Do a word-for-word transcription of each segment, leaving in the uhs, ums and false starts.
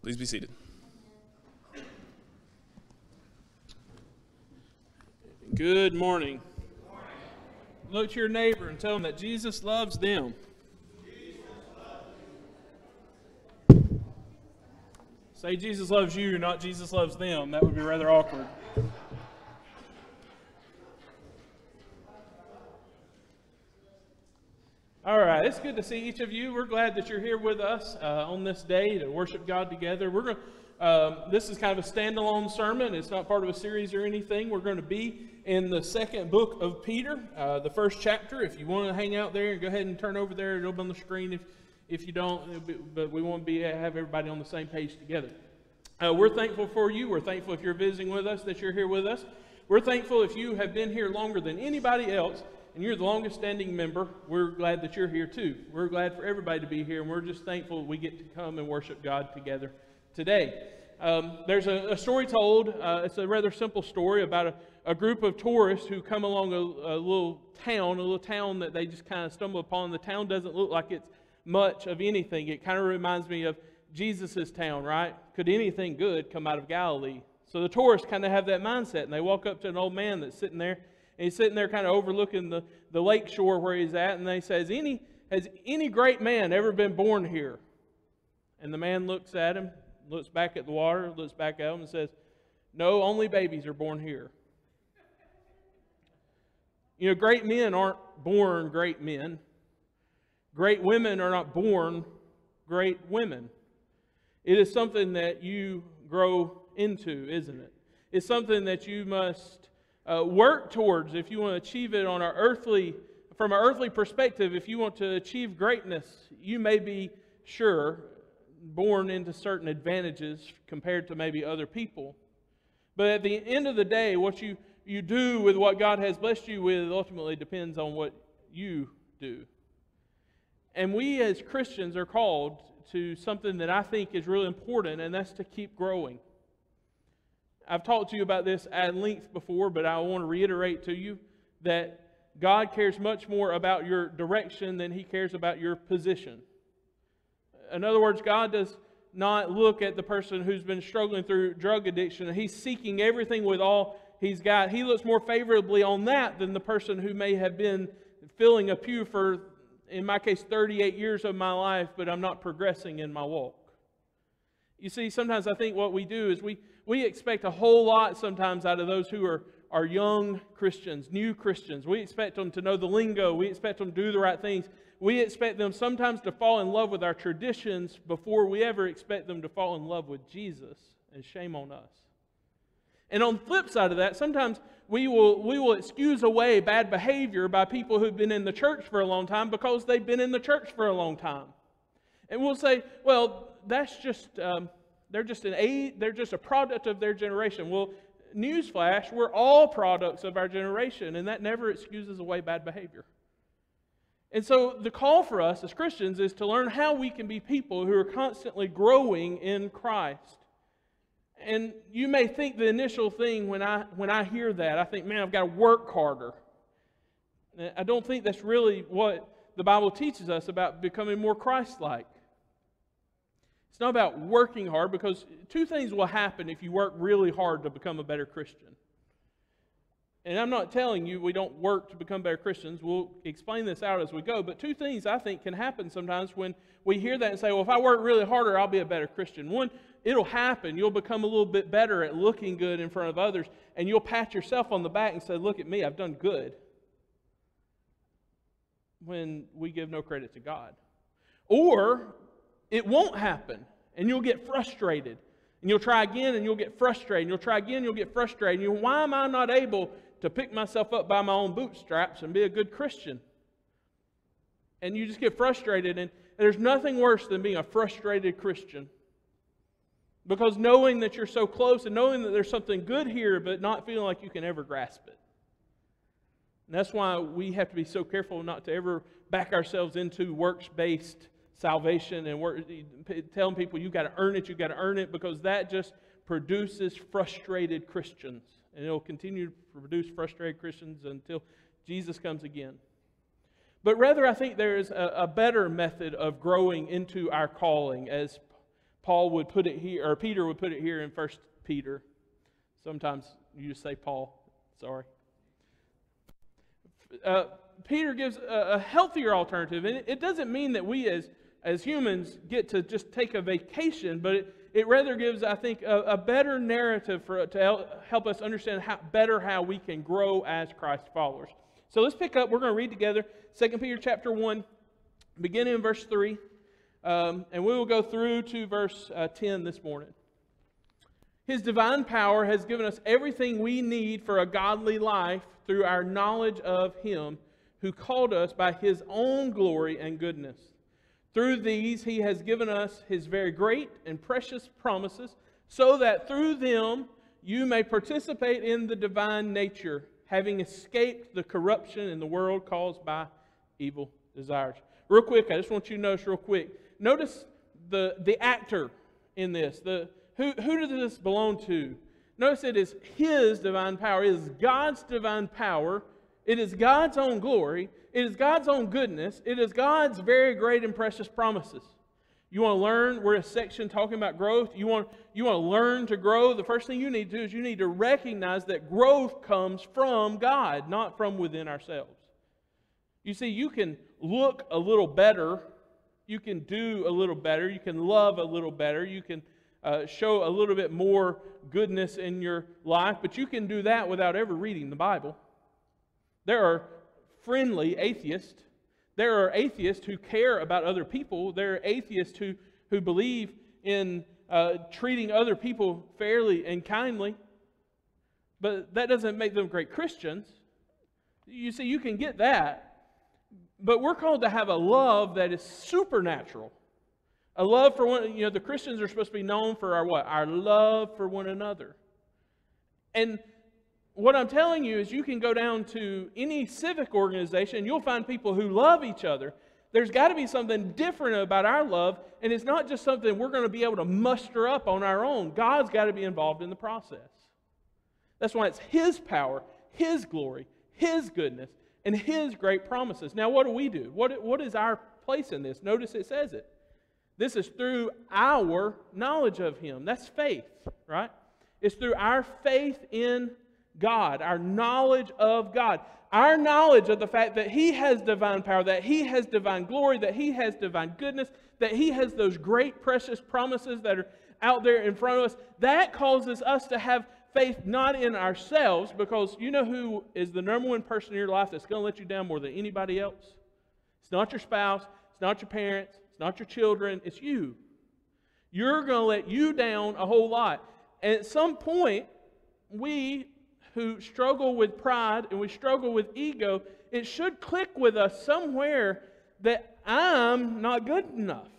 Please be seated. Good morning. Good morning. Look to your neighbor and tell them that Jesus loves them. Jesus loves you. Say Jesus loves you, not Jesus loves them. That would be rather awkward. All right, it's good to see each of you. We're glad that you're here with us uh, on this day to worship God together. We're going. Um, this is kind of a standalone sermon. It's not part of a series or anything. We're going to be in the second book of Peter, uh, the first chapter. If you want to hang out there, go ahead and turn over there. It'll be on the screen. If if you don't, be, but we want to be have everybody on the same page together. Uh, we're thankful for you. We're thankful if you're visiting with us that you're here with us. We're thankful if you have been here longer than anybody else, and you're the longest standing member. We're glad that you're here too. We're glad for everybody to be here, and we're just thankful we get to come and worship God together today. Um, there's a, a story told. Uh, it's a rather simple story about a, a group of tourists who come along a, a little town, a little town that they just kind of stumble upon. The town doesn't look like it's much of anything. It kind of reminds me of Jesus' town, right? Could anything good come out of Galilee? So the tourists kind of have that mindset, and they walk up to an old man that's sitting there, and he's sitting there kind of overlooking the, the lake shore where he's at, and they say, has any, has any great man ever been born here? And the man looks at him, looks back at the water, looks back at him and says, no, only babies are born here. You know, great men aren't born great men. Great women are not born great women. It is something that you grow into, isn't it? It's something that you must uh, work towards if you want to achieve it on our earthly, from an earthly perspective. If you want to achieve greatness, you may be sure born into certain advantages compared to maybe other people. But at the end of the day, what you, you do with what God has blessed you with ultimately depends on what you do. And we as Christians are called to something that I think is really important, and that's to keep growing. I've talked to you about this at length before, but I want to reiterate to you that God cares much more about your direction than He cares about your position. In other words, God does not look at the person who's been struggling through drug addiction and he's seeking everything with all he's got. He looks more favorably on that than the person who may have been filling a pew for, in my case, thirty-eight years of my life, but I'm not progressing in my walk. You see, sometimes I think what we do is we, we expect a whole lot sometimes out of those who are, are young Christians, new Christians. We expect them to know the lingo. We expect them to do the right things. We expect them sometimes to fall in love with our traditions before we ever expect them to fall in love with Jesus, and shame on us. And on the flip side of that, sometimes we will, we will excuse away bad behavior by people who've been in the church for a long time because they've been in the church for a long time. And we'll say, well, that's just, um, they're just an age, they're just a product of their generation. Well, newsflash, we're all products of our generation, and that never excuses away bad behavior. And so the call for us as Christians is to learn how we can be people who are constantly growing in Christ. And you may think the initial thing when I when I hear that, I think, man, I've got to work harder. I don't think that's really what the Bible teaches us about becoming more Christ-like. It's not about working hard, because two things will happen if you work really hard to become a better Christian. And I'm not telling you we don't work to become better Christians. We'll explain this out as we go. But two things I think can happen sometimes when we hear that and say, well, if I work really harder, I'll be a better Christian. One, it'll happen. You'll become a little bit better at looking good in front of others. And you'll pat yourself on the back and say, look at me, I've done good. When we give no credit to God. Or it won't happen. And you'll get frustrated. And you'll try again and you'll get frustrated. And you'll try again and you'll get frustrated. And you'll, why am I not able to pick myself up by my own bootstraps and be a good Christian? And you just get frustrated. And there's nothing worse than being a frustrated Christian. Because knowing that you're so close and knowing that there's something good here, but not feeling like you can ever grasp it. And that's why we have to be so careful not to ever back ourselves into works-based salvation and work, telling people you've got to earn it, you've got to earn it, because that just produces frustrated Christians. And it will continue to produce frustrated Christians until Jesus comes again. But rather, I think there is a, a better method of growing into our calling, as Paul would put it here, or Peter would put it here in First Peter. Sometimes you just say Paul. Sorry. Uh, Peter gives a, a healthier alternative, and it, it doesn't mean that we as as humans get to just take a vacation, but it, it rather gives, I think, a, a better narrative for to help us understand how, better how we can grow as Christ followers. So let's pick up. We're going to read together Second Peter chapter one, beginning in verse three, um, and we will go through to verse uh, ten this morning. His divine power has given us everything we need for a godly life through our knowledge of Him who called us by His own glory and goodness. Through these He has given us His very great and precious promises, so that through them you may participate in the divine nature, having escaped the corruption in the world caused by evil desires. Real quick, I just want you to notice real quick. Notice the, the actor in this. The Who, who does this belong to? Notice it is His divine power. It is God's divine power. It is God's own glory. It is God's own goodness. It is God's very great and precious promises. You want to learn? We're in a section talking about growth. You want, you want to learn to grow? The first thing you need to do is you need to recognize that growth comes from God, not from within ourselves. You see, you can look a little better. You can do a little better. You can love a little better. You can Uh, show a little bit more goodness in your life, but you can do that without ever reading the Bible. There are friendly atheists. There are atheists who care about other people. There are atheists who, who believe in uh, treating other people fairly and kindly, but that doesn't make them great Christians. You see, you can get that, but we're called to have a love that is supernatural. A love for one, you know, the Christians are supposed to be known for our what? Our love for one another. And what I'm telling you is you can go down to any civic organization and you'll find people who love each other. There's got to be something different about our love, and it's not just something we're going to be able to muster up on our own. God's got to be involved in the process. That's why it's His power, His glory, His goodness, and His great promises. Now, what do we do? What, what is our place in this? Notice it says it. This is through our knowledge of Him. That's faith, right? It's through our faith in God, our knowledge of God. Our knowledge of the fact that He has divine power, that He has divine glory, that He has divine goodness, that He has those great precious promises that are out there in front of us. That causes us to have faith not in ourselves, because you know who is the number one person in your life that's going to let you down more than anybody else? It's not your spouse. It's not your parents. It's not your children. It's you. You're going to let you down a whole lot. And at some point, we who struggle with pride and we struggle with ego, it should click with us somewhere that I'm not good enough.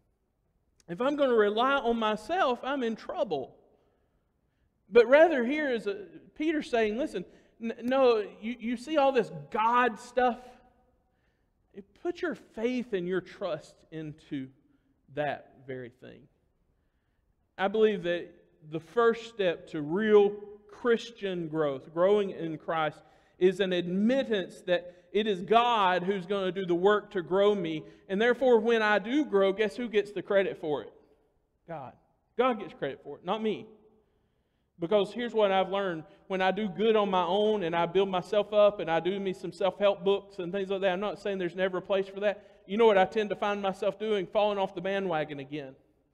If I'm going to rely on myself, I'm in trouble. But rather here is a, Peter saying, listen, n- no, you, you see all this God stuff? Put your faith and your trust into that very thing. I believe that the first step to real Christian growth, growing in Christ, is an admittance that it is God who's going to do the work to grow me. And therefore, when I do grow, guess who gets the credit for it? God. God gets credit for it, not me. Because here's what I've learned. When I do good on my own and I build myself up and I do me some self-help books and things like that, I'm not saying there's never a place for that. You know what I tend to find myself doing? Falling off the bandwagon again.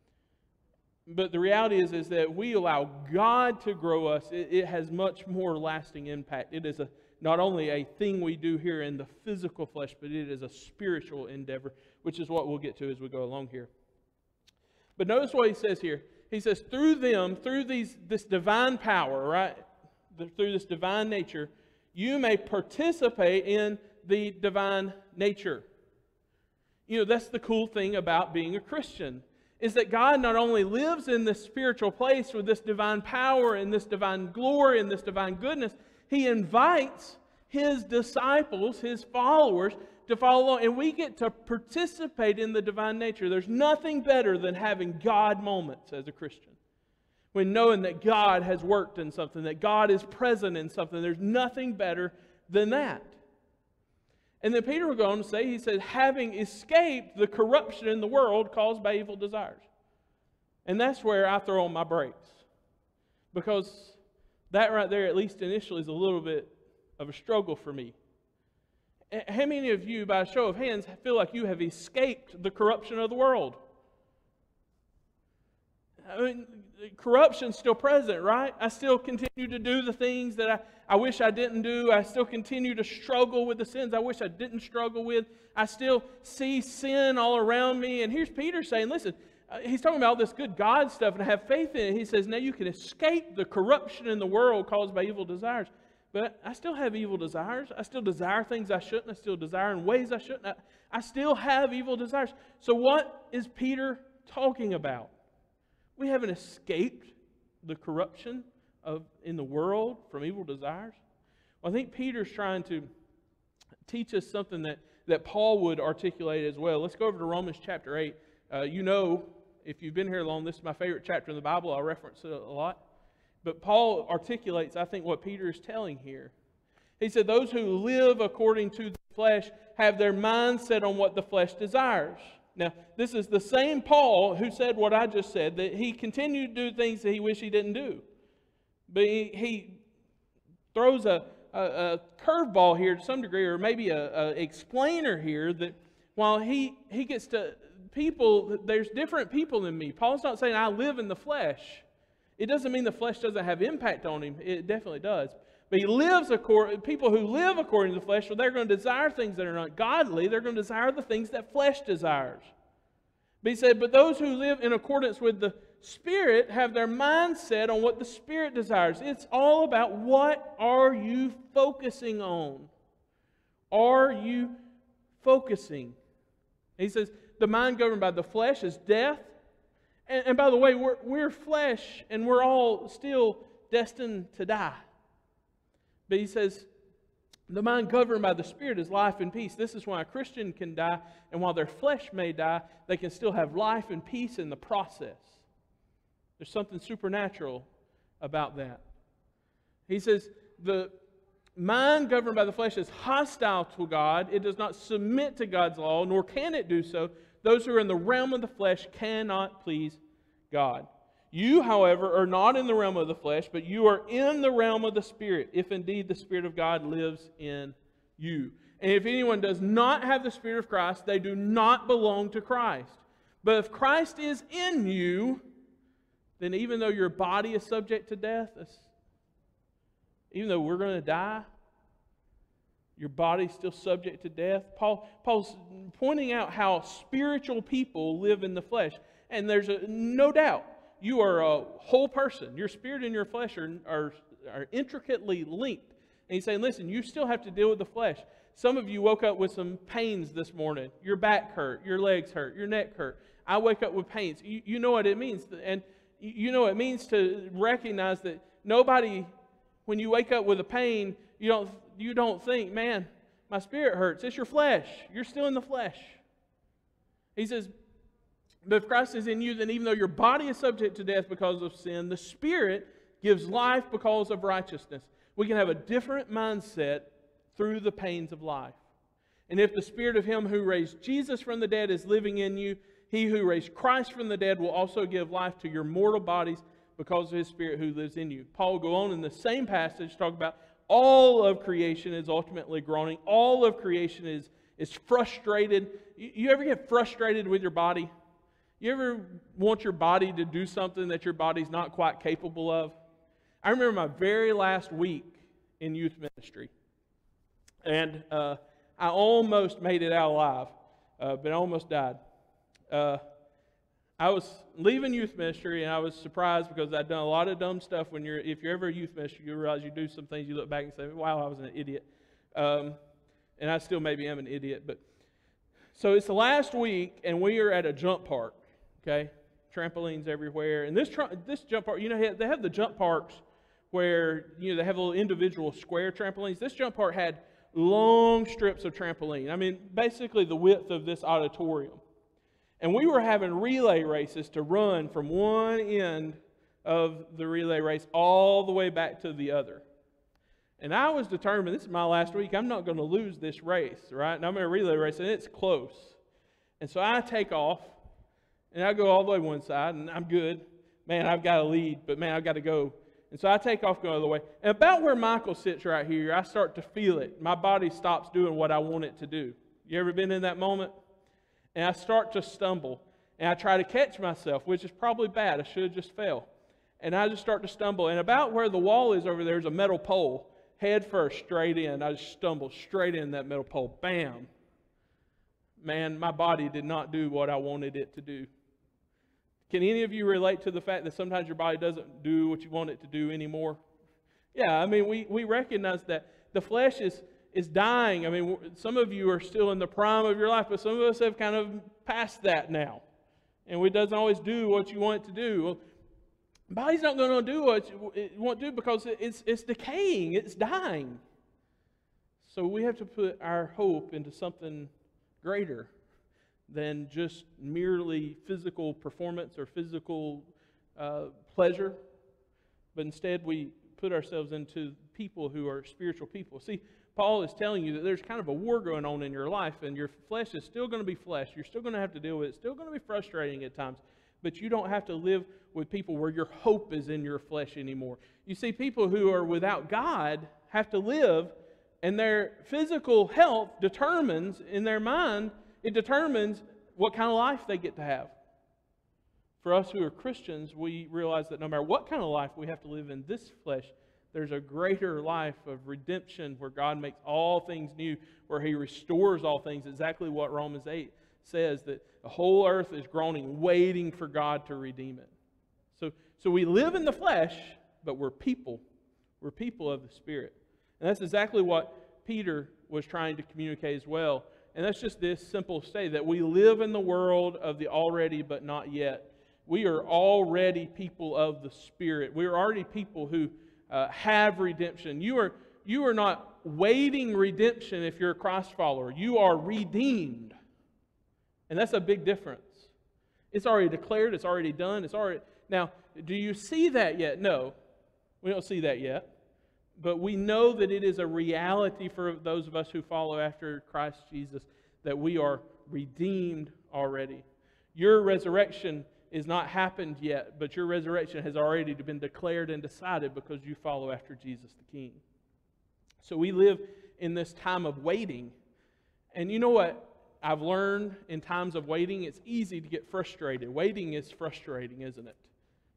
But the reality is, is that we allow God to grow us. It, it has much more lasting impact. It is a, not only a thing we do here in the physical flesh, but it is a spiritual endeavor, which is what we'll get to as we go along here. But notice what he says here. He says, through them, through these, this divine power, right? The, through this divine nature, you may participate in the divine nature. You know, that's the cool thing about being a Christian, is that God not only lives in this spiritual place with this divine power and this divine glory and this divine goodness, He invites His disciples, His followers, to follow along, and we get to participate in the divine nature. There's nothing better than having God moments as a Christian. When knowing that God has worked in something, that God is present in something, there's nothing better than that. And then Peter will go on to say, he said, having escaped the corruption in the world caused by evil desires. And that's where I throw on my brakes. Because that right there, at least initially, is a little bit of a struggle for me. How many of you, by a show of hands, feel like you have escaped the corruption of the world? I mean, corruption's still present, right? I still continue to do the things that I, I wish I didn't do. I still continue to struggle with the sins I wish I didn't struggle with. I still see sin all around me. And here's Peter saying, listen, uh, he's talking about all this good God stuff and I have faith in it. He says, now you can escape the corruption in the world caused by evil desires. But I still have evil desires. I still desire things I shouldn't. I still desire in ways I shouldn't. I, I still have evil desires. So what is Peter talking about? We haven't escaped the corruption of in the world from evil desires. Well, I think Peter's trying to teach us something that, that Paul would articulate as well. Let's go over to Romans chapter eight. Uh, you know, if you've been here long, this is my favorite chapter in the Bible. I'll reference it a lot. But Paul articulates, I think, what Peter is telling here. He said, those who live according to the flesh have their mind set on what the flesh desires. Now, this is the same Paul who said what I just said, that he continued to do things that he wished he didn't do. But he, he throws a, a, a curveball here to some degree, or maybe a, a explainer here, that while he, he gets to people, there's different people in me. Paul's not saying I live in the flesh. It doesn't mean the flesh doesn't have impact on him. It definitely does. But he lives according, people who live according to the flesh, well, they're going to desire things that are not godly. They're going to desire the things that flesh desires. But he said, but those who live in accordance with the Spirit have their mind set on what the Spirit desires. It's all about what are you focusing on? Are you focusing? He says, the mind governed by the flesh is death. And, and by the way, we're, we're flesh and we're all still destined to die. But he says, the mind governed by the Spirit is life and peace. This is why a Christian can die, and while their flesh may die, they can still have life and peace in the process. There's something supernatural about that. He says, the mind governed by the flesh is hostile to God. It does not submit to God's law, nor can it do so. Those who are in the realm of the flesh cannot please God. You, however, are not in the realm of the flesh, but you are in the realm of the Spirit, if indeed the Spirit of God lives in you. And if anyone does not have the Spirit of Christ, they do not belong to Christ. But if Christ is in you, then even though your body is subject to death, even though we're going to die, your body's still subject to death. Paul, Paul's pointing out how spiritual people live in the flesh. And there's a, no doubt, you are a whole person. Your spirit and your flesh are, are, are intricately linked. And he's saying, listen, you still have to deal with the flesh. Some of you woke up with some pains this morning. Your back hurt, your legs hurt, your neck hurt. I wake up with pains. You, you know what it means. And you know what it means to recognize that nobody, when you wake up with a pain, you don't, you don't think, man, my spirit hurts. It's your flesh. You're still in the flesh. He says, but if Christ is in you, then even though your body is subject to death because of sin, the Spirit gives life because of righteousness. We can have a different mindset through the pains of life. And if the Spirit of Him who raised Jesus from the dead is living in you, He who raised Christ from the dead will also give life to your mortal bodies because of His Spirit who lives in you. Paul will go on in the same passage to talk about all of creation is ultimately groaning. All of creation is, is frustrated. You, you ever get frustrated with your body? You ever want your body to do something that your body's not quite capable of? I remember my very last week in youth ministry. And uh, I almost made it out alive, uh, but I almost died. Uh, I was leaving youth ministry, and I was surprised because I'd done a lot of dumb stuff. When you're, if you're ever a youth minister, you realize you do some things, you look back and say, wow, I was an idiot. Um, and I still maybe am an idiot. But so it's the last week, and we are at a jump park. Okay, trampolines everywhere, and this this jump park, you know, they have the jump parks where you know they have little individual square trampolines. This jump park had long strips of trampoline. I mean, basically the width of this auditorium, and we were having relay races to run from one end of the relay race all the way back to the other. And I was determined, this is my last week, I'm not going to lose this race, right? And I'm in a relay race, and it's close, and so I take off. And I go all the way one side, and I'm good. Man, I've got to lead, but man, I've got to go. And so I take off going the other way. And about where Michael sits right here, I start to feel it. My body stops doing what I want it to do. You ever been in that moment? And I start to stumble. And I try to catch myself, which is probably bad. I should have just fell. And I just start to stumble. And about where the wall is over there is a metal pole. Head first, straight in. I just stumble straight in that metal pole. Bam. Man, my body did not do what I wanted it to do. Can any of you relate to the fact that sometimes your body doesn't do what you want it to do anymore? Yeah, I mean, we, we recognize that the flesh is, is dying. I mean, some of you are still in the prime of your life, but some of us have kind of passed that now. And it doesn't always do what you want it to do. Well, the body's not going to do what you want to do because it's, it's decaying, it's dying. So we have to put our hope into something greater than just merely physical performance or physical uh, pleasure, but instead we put ourselves into people who are spiritual people. See, Paul is telling you that there's kind of a war going on in your life, and your flesh is still going to be flesh. You're still going to have to deal with it. It's still going to be frustrating at times, but you don't have to live with people where your hope is in your flesh anymore. You see, people who are without God have to live, and their physical health determines, in their mind, it determines what kind of life they get to have. For us who are Christians, we realize that no matter what kind of life we have to live in this flesh, there's a greater life of redemption where God makes all things new, where He restores all things. Exactly what Romans eight says, that the whole earth is groaning, waiting for God to redeem it. So, so we live in the flesh, but we're people. We're people of the Spirit. And that's exactly what Peter was trying to communicate as well. And that's just this simple state that we live in the world of the already but not yet. We are already people of the Spirit. We are already people who uh, have redemption. You are, you are not waiting redemption if you're a Christ follower. You are redeemed. And that's a big difference. It's already declared. It's already done. It's already... Now, do you see that yet? No. We don't see that yet. But we know that it is a reality for those of us who follow after Christ Jesus, that we are redeemed already. Your resurrection is not happened yet, but your resurrection has already been declared and decided because you follow after Jesus the King. So we live in this time of waiting. And you know what I've learned in times of waiting? It's easy to get frustrated. Waiting is frustrating, isn't it?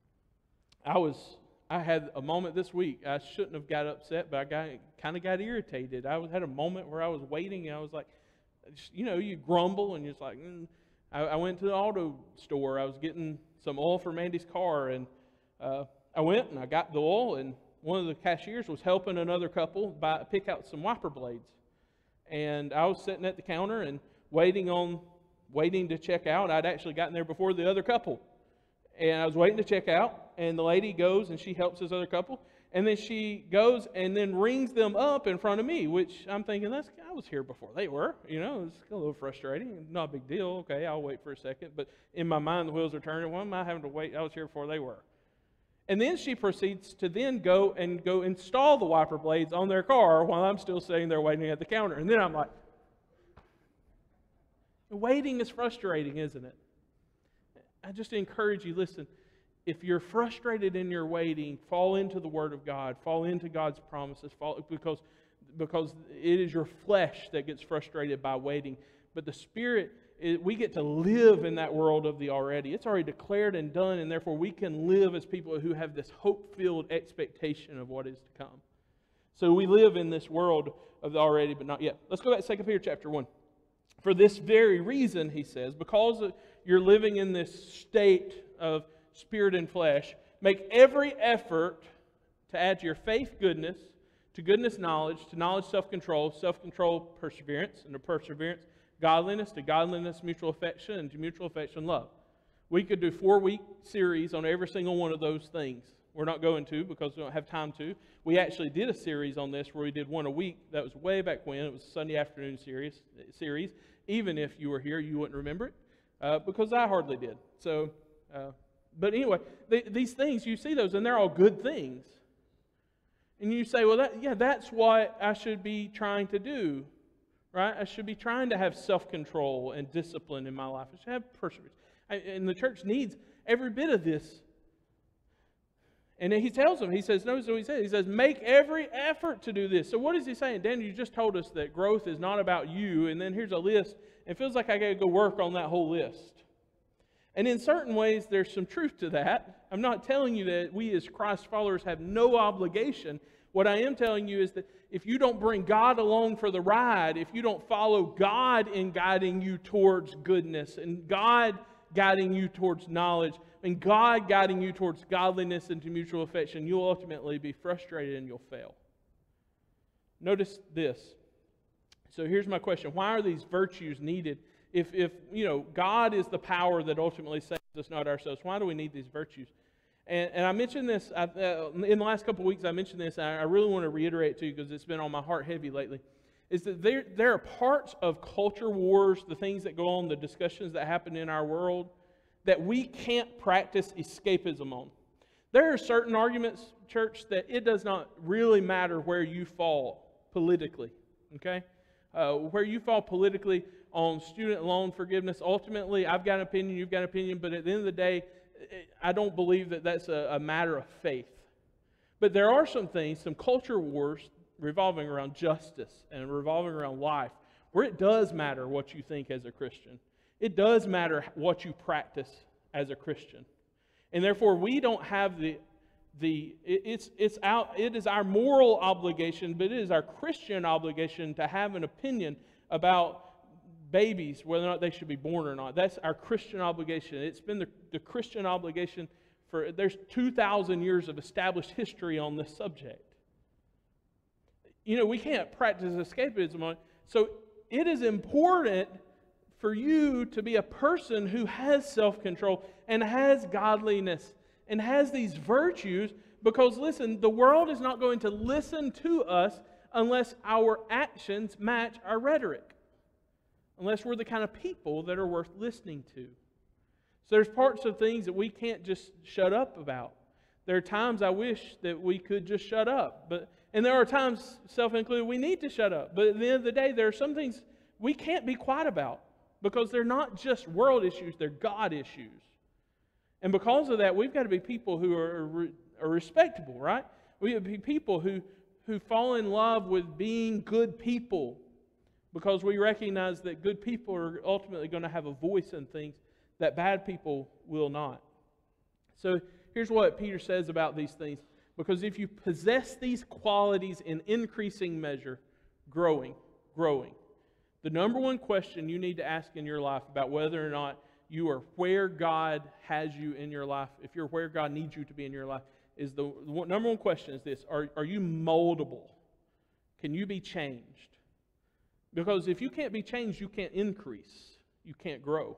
I was... I had a moment this week. I shouldn't have got upset, but I got kind of got irritated. I was, had a moment where I was waiting, and I was like, you know, you grumble, and you're just like, mm. I, I went to the auto store. I was getting some oil for Mandy's car, and uh, I went and I got the oil, and one of the cashiers was helping another couple buy, pick out some wiper blades. And I was sitting at the counter and waiting on, waiting to check out. I'd actually gotten there before the other couple. And I was waiting to check out, and the lady goes and she helps this other couple. And then she goes and then rings them up in front of me, which I'm thinking, that's I was here before they were. You know, it's a little frustrating. Not a big deal. Okay, I'll wait for a second. But in my mind, the wheels are turning. Why am I having to wait? I was here before they were. And then she proceeds to then go and go install the wiper blades on their car while I'm still sitting there waiting at the counter. And then I'm like, waiting is frustrating, isn't it? I just encourage you, listen, if you're frustrated in your waiting, fall into the Word of God, fall into God's promises, fall, because, because it is your flesh that gets frustrated by waiting. But the Spirit, it, we get to live in that world of the already. It's already declared and done, and therefore we can live as people who have this hope-filled expectation of what is to come. So we live in this world of the already, but not yet. Let's go back to Second Peter chapter one. For this very reason, he says, because you're living in this state of spirit and flesh, make every effort to add to your faith goodness, to goodness knowledge, to knowledge self-control, self-control perseverance, and to perseverance godliness, to godliness mutual affection, and to mutual affection love. We could do four-week series on every single one of those things. We're not going to because we don't have time to. We actually did a series on this where we did one a week. That was way back when. It was a Sunday afternoon series. series. Even if you were here, you wouldn't remember it uh, because I hardly did. So, uh, but anyway, they, these things, you see those, and they're all good things. And you say, well, that, yeah, that's what I should be trying to do, right? I should be trying to have self-control and discipline in my life. I should have perseverance. And the church needs every bit of this. And he tells them, he says, notice what he says. He says, make every effort to do this. So what is he saying? Daniel, you just told us that growth is not about you. And then here's a list. It feels like I got to go work on that whole list. And in certain ways, there's some truth to that. I'm not telling you that we as Christ followers have no obligation. What I am telling you is that if you don't bring God along for the ride, if you don't follow God in guiding you towards goodness, and God guiding you towards knowledge, and God guiding you towards godliness and to mutual affection, you'll ultimately be frustrated and you'll fail. Notice this. So here's my question. Why are these virtues needed? If, if you know, God is the power that ultimately saves us, not ourselves, why do we need these virtues? And, and I mentioned this, I, uh, in the last couple of weeks I mentioned this, and I, I really want to reiterate it to you because it's been on my heart heavy lately, is that there, there are parts of culture wars, the things that go on, the discussions that happen in our world, that we can't practice escapism on. There are certain arguments, church, that it does not really matter where you fall politically, okay? Uh, where you fall politically on student loan forgiveness, ultimately, I've got an opinion, you've got an opinion, but at the end of the day, I don't believe that that's a, a matter of faith. But there are some things, some culture wars revolving around justice and revolving around life, where it does matter what you think as a Christian. It does matter what you practice as a Christian. And therefore, we don't have the, the it, it's, it's out, it is our moral obligation, but it is our Christian obligation to have an opinion about babies, whether or not they should be born or not. That's our Christian obligation. It's been the, the Christian obligation for, there's two thousand years of established history on this subject. You know, we can't practice escapism on it. So it is important for you to be a person who has self-control and has godliness and has these virtues, because listen, the world is not going to listen to us unless our actions match our rhetoric. Unless we're the kind of people that are worth listening to. So there's parts of things that we can't just shut up about. There are times I wish that we could just shut up. But and there are times, self-included, we need to shut up. But at the end of the day, there are some things we can't be quiet about. Because they're not just world issues, they're God issues. And because of that, we've got to be people who are, are respectable, right? We have to be people who, who fall in love with being good people. Because we recognize that good people are ultimately going to have a voice in things that bad people will not. So here's what Peter says about these things. Because if you possess these qualities in increasing measure, growing, growing, the number one question you need to ask in your life about whether or not you are where God has you in your life, if you're where God needs you to be in your life, is the, the number one question is this: Are, are you moldable? Can you be changed? Because if you can't be changed, you can't increase. You can't grow.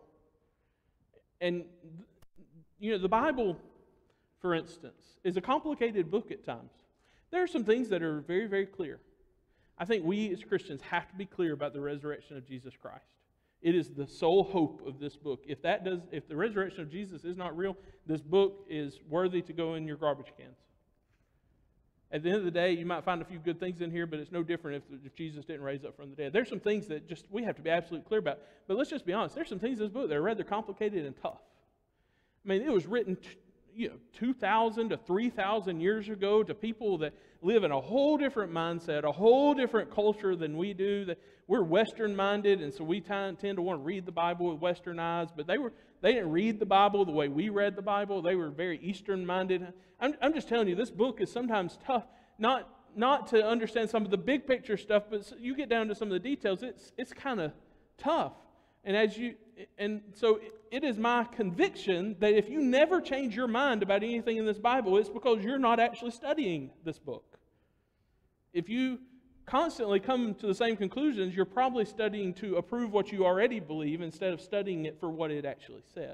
And, you know, the Bible, for instance, is a complicated book at times. There are some things that are very, very clear. I think we as Christians have to be clear about the resurrection of Jesus Christ. It is the sole hope of this book. If that does, if the resurrection of Jesus is not real, this book is worthy to go in your garbage cans. At the end of the day, you might find a few good things in here, but it's no different if, if Jesus didn't raise up from the dead. There's some things that just we have to be absolutely clear about. But let's just be honest. There's some things in this book that are rather complicated and tough. I mean, it was written t- you know, two thousand to three thousand years ago to people that live in a whole different mindset, a whole different culture than we do. That we're Western-minded, and so we tend to want to read the Bible with Western eyes. But they were they didn't read the Bible the way we read the Bible. They were very Eastern-minded. I'm, I'm just telling you, this book is sometimes tough, not not to understand some of the big picture stuff, but you get down to some of the details. It's it's kind of tough. And as you and so it is my conviction that if you never change your mind about anything in this Bible, it's because you're not actually studying this book. If you constantly come to the same conclusions, you're probably studying to approve what you already believe instead of studying it for what it actually says.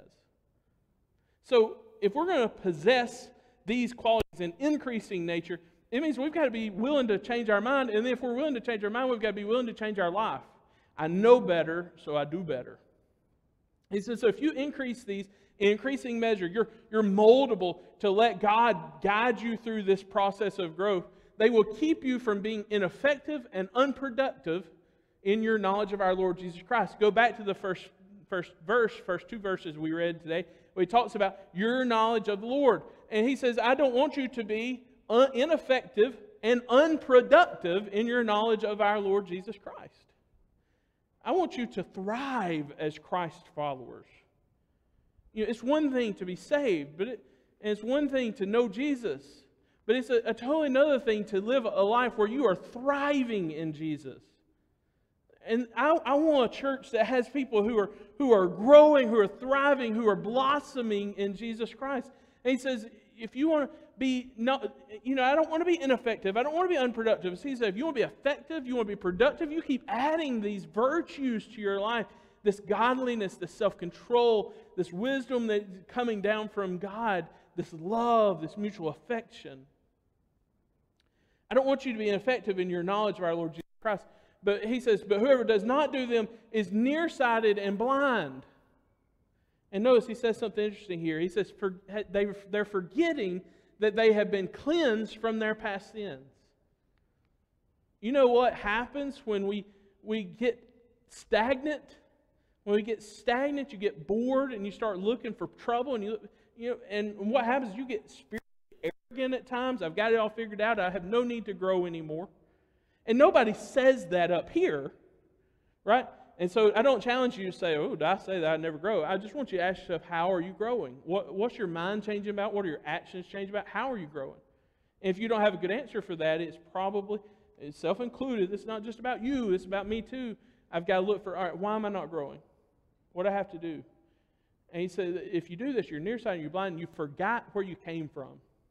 So if we're going to possess these qualities in increasing nature, it means we've got to be willing to change our mind. And if we're willing to change our mind, we've got to be willing to change our life. I know better, so I do better. He says, so if you increase these in increasing measure, you're, you're moldable to let God guide you through this process of growth. They will keep you from being ineffective and unproductive in your knowledge of our Lord Jesus Christ. Go back to the first first verse, first two verses we read today, where he talks about your knowledge of the Lord. And he says, I don't want you to be un- ineffective and unproductive in your knowledge of our Lord Jesus Christ. I want you to thrive as Christ followers. You know, it's one thing to be saved, but it, and it's one thing to know Jesus, but it's a, a totally another thing to live a life where you are thriving in Jesus. And I, I want a church that has people who are who are growing, who are thriving, who are blossoming in Jesus Christ. And he says, if you want to be not, you know, I don't want to be ineffective. I don't want to be unproductive. So he said, if you want to be effective, you want to be productive, you keep adding these virtues to your life, this godliness, this self-control, this wisdom that's coming down from God, this love, this mutual affection. I don't want you to be ineffective in your knowledge of our Lord Jesus Christ. But he says, but whoever does not do them is nearsighted and blind. And notice he says something interesting here. He says for, they, they're forgetting that they have been cleansed from their past sins. You know what happens when we, we get stagnant? When we get stagnant, you get bored and you start looking for trouble. And, you, you know, and what happens is you get spiritually arrogant at times. I've got it all figured out. I have no need to grow anymore. And nobody says that up here, right? And so I don't challenge you to say, oh, did I say that I never grow? I just want you to ask yourself, how are you growing? What, what's your mind changing about? What are your actions changing about? How are you growing? And if you don't have a good answer for that, it's probably, it's self-included, it's not just about you, it's about me too. I've got to look for, all right, why am I not growing? What do I have to do? And he said, if you do this, you're nearsighted, you're blind, and you forgot where you came from.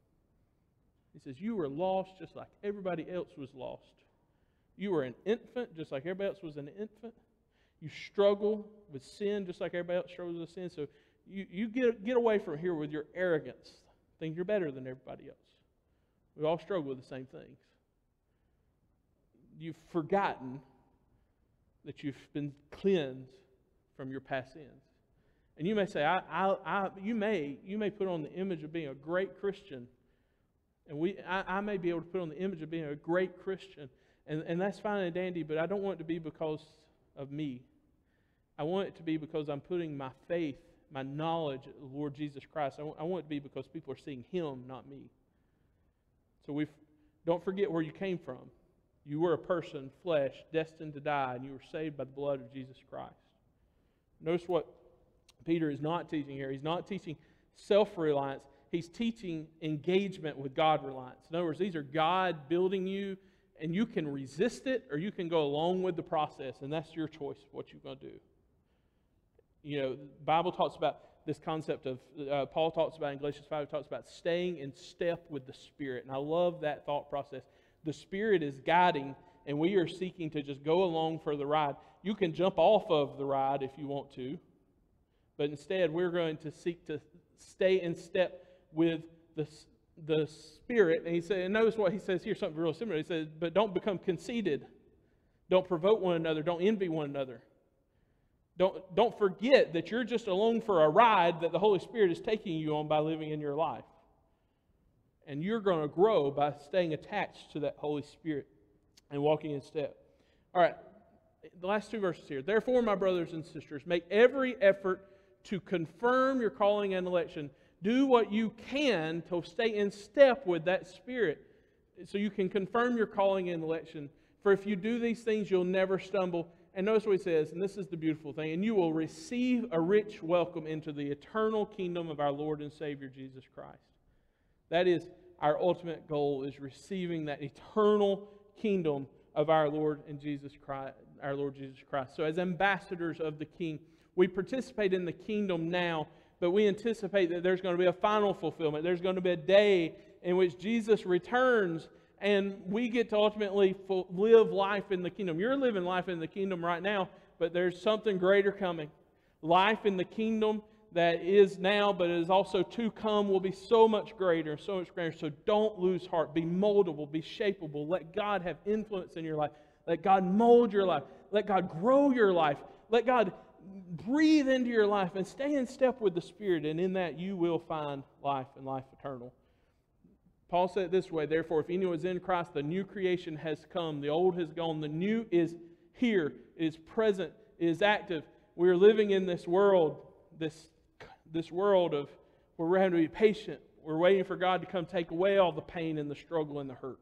He says, you were lost just like everybody else was lost. You were an infant, just like everybody else was an infant. You struggle with sin, just like everybody else struggles with sin. So you, you get, get away from here with your arrogance, think you're better than everybody else. We all struggle with the same things. You've forgotten that you've been cleansed from your past sins. And you may say, I, I, I, you may, you may put on the image of being a great Christian, and we, I, I may be able to put on the image of being a great Christian. And, and that's fine and dandy, but I don't want it to be because of me. I want it to be because I'm putting my faith, my knowledge of the Lord Jesus Christ. I want, I want it to be because people are seeing Him, not me. So we don't forget where you came from. You were a person, flesh, destined to die, and you were saved by the blood of Jesus Christ. Notice what Peter is not teaching here. He's not teaching self-reliance. He's teaching engagement with God-reliance. In other words, these are God building you, and you can resist it or you can go along with the process, and that's your choice of what you're going to do. You know, the Bible talks about this concept of, uh, Paul talks about in Galatians five, he talks about staying in step with the Spirit. And I love that thought process. The Spirit is guiding, and we are seeking to just go along for the ride. You can jump off of the ride if you want to, but instead we're going to seek to stay in step with the the Spirit. And he said, and notice what he says here, something real similar. He says, but don't become conceited. Don't provoke one another. Don't envy one another. Don't, don't forget that you're just along for a ride that the Holy Spirit is taking you on by living in your life. And you're going to grow by staying attached to that Holy Spirit and walking in step. All right, the last two verses here. Therefore, my brothers and sisters, make every effort to confirm your calling and election. Do what you can to stay in step with that Spirit so you can confirm your calling and election. For if you do these things, you'll never stumble. And notice what he says, and this is the beautiful thing, and you will receive a rich welcome into the eternal kingdom of our Lord and Savior Jesus Christ. That is our ultimate goal, is receiving that eternal kingdom of our Lord and Jesus Christ, our Lord Jesus Christ. So as ambassadors of the King, we participate in the kingdom now, but we anticipate that there's going to be a final fulfillment. There's going to be a day in which Jesus returns and we get to ultimately live life in the kingdom. You're living life in the kingdom right now, but there's something greater coming. Life in the kingdom that is now, but is also to come, will be so much greater, so much greater. So don't lose heart. Be moldable, be shapeable. Let God have influence in your life. Let God mold your life. Let God grow your life. Let God breathe into your life and stay in step with the Spirit, and in that you will find life and life eternal. Paul said it this way, therefore, if anyone is in Christ, the new creation has come. The old has gone. The new is here. It is present. It is active. we are living in this world, this, this world of where we're having to be patient. We're waiting for God to come take away all the pain and the struggle and the hurt.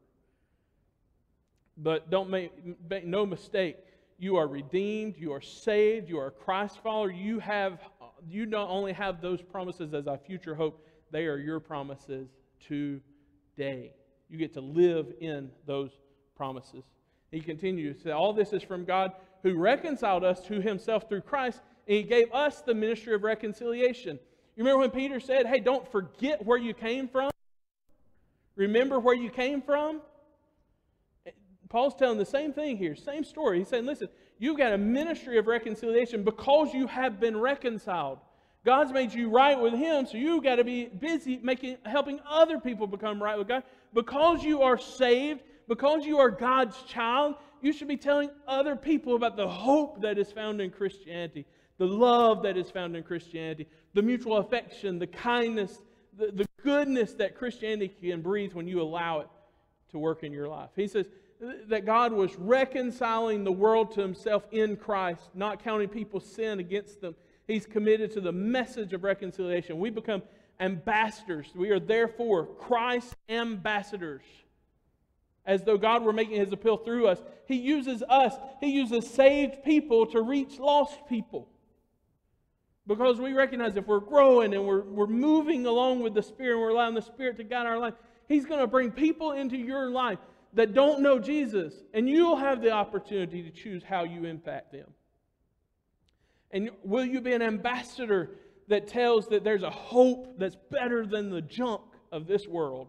But don't make, make no mistake, you are redeemed, you are saved, you are a Christ follower. You have, you not only have those promises as a future hope, they are your promises today. You get to live in those promises. He continues to say, all this is from God who reconciled us to Himself through Christ, and He gave us the ministry of reconciliation. You remember when Peter said, hey, don't forget where you came from? Remember where you came from? Paul's telling the same thing here, same story. He's saying, listen, you've got a ministry of reconciliation because you have been reconciled. God's made you right with Him, so you've got to be busy making, helping other people become right with God. Because you are saved, because you are God's child, you should be telling other people about the hope that is found in Christianity, the love that is found in Christianity, the mutual affection, the kindness, the, the goodness that Christianity can breathe when you allow it to work in your life. He says that God was reconciling the world to Himself in Christ, not counting people's sin against them. He's committed to the message of reconciliation. We become ambassadors. We are therefore Christ's ambassadors. As though God were making His appeal through us. He uses us. He uses saved people to reach lost people. Because we recognize if we're growing and we're, we're moving along with the Spirit and we're allowing the Spirit to guide our life, He's going to bring people into your life that don't know Jesus. And you'll have the opportunity to choose how you impact them. And will you be an ambassador that tells that there's a hope that's better than the junk of this world?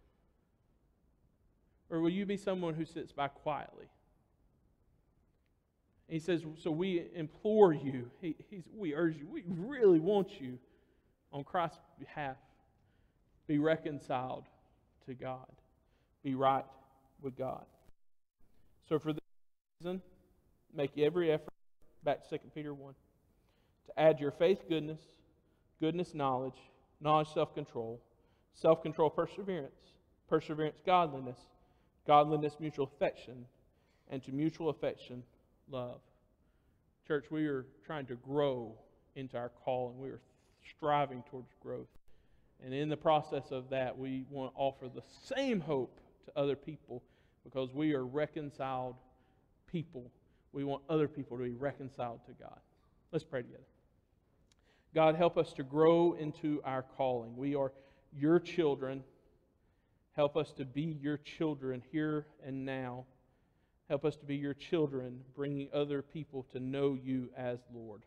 Or will you be someone who sits by quietly? And he says, so we implore you, he, he's, we urge you, we really want you on Christ's behalf, be reconciled to God. Be right with God. So for this reason, make every effort, back to Second Peter one, to add your faith goodness, goodness knowledge, knowledge self-control, self-control perseverance, perseverance godliness, godliness mutual affection, and to mutual affection love. Church, we are trying to grow into our call, and we are striving towards growth. And in the process of that, we want to offer the same hope to other people because we are reconciled people. We want other people to be reconciled to God. Let's pray together. God, help us to grow into our calling. We are your children. Help us to be your children here and now. Help us to be your children, bringing other people to know you as Lord.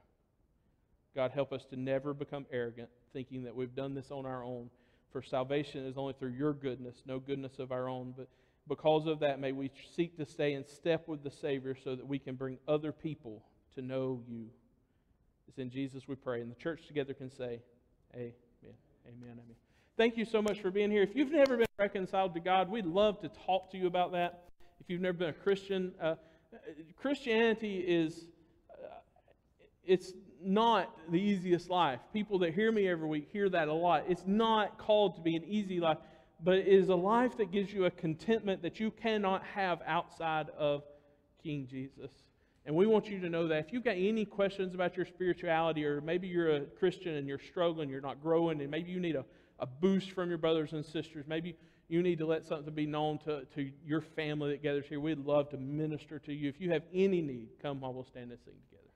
God, help us to never become arrogant, thinking that we've done this on our own. For salvation is only through your goodness, no goodness of our own. But because of that, may we seek to stay in step with the Savior so that we can bring other people to know you. It's in Jesus we pray. And the church together can say, amen, amen, amen. Thank you so much for being here. If you've never been reconciled to God, we'd love to talk to you about that. If you've never been a Christian, uh, Christianity is, uh, it's not the easiest life. People that hear me every week hear that a lot. It's not called to be an easy life, but it is a life that gives you a contentment that you cannot have outside of King Jesus. And we want you to know that if you've got any questions about your spirituality, or maybe you're a Christian and you're struggling, you're not growing, and maybe you need a, a boost from your brothers and sisters, maybe you need to let something be known to, to your family that gathers here, we'd love to minister to you. If you have any need, come while we'll stand and sing together.